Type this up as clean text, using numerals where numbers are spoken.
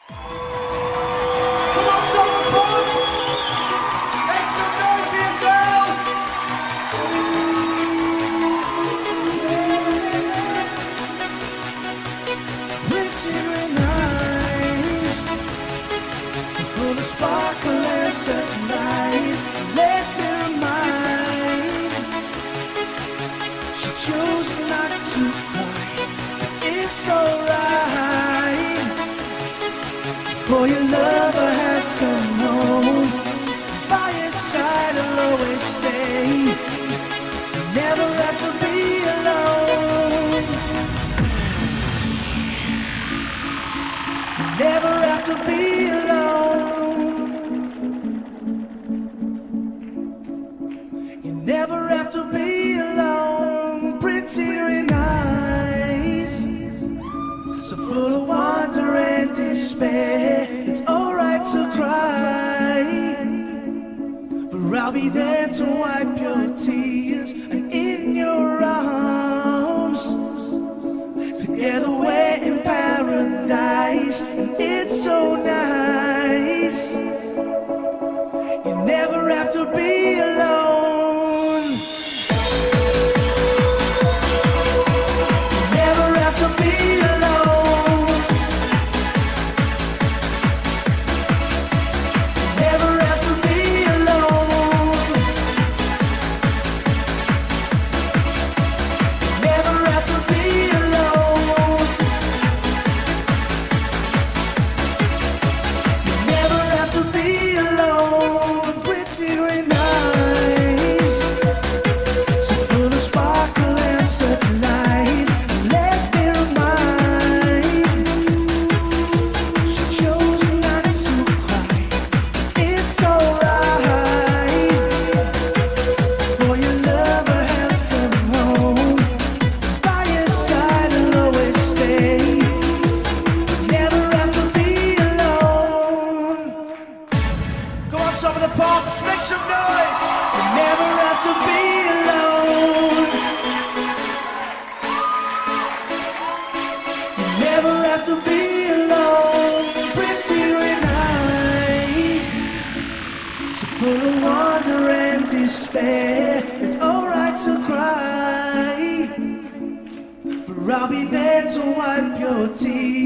Come on, Summer Pond! Make some noise for yourselves! Pretty and eyes, so full of sparkle and such light. Let me remind, she chose not to cry, but it's alright. For your lover has come home, by your side I'll always stay. Never have to be alone. Never have to be alone. You never have to be alone. Prettier in eyes, so full of wonder and despair. It's alright to cry, for I'll be there to wipe your tears. And in your arms, together we're in paradise. And it's so nice. You never have to be alone. You never have to be alone. Never have to be alone. Never have to be alone. Never have to be alone. Prettier in eyes, so full of sparkle and such light. Let me remind, she chose not to cry. It's alright, for your lover has come home. By your side I'll always stay. Never have to be alone. Come on, some of the pops, make some noise. You never have to be alone. You never have to be alone. Prettier in eyes, so full of wonder and despair. It's alright to cry, for I'll be there to wipe your tears.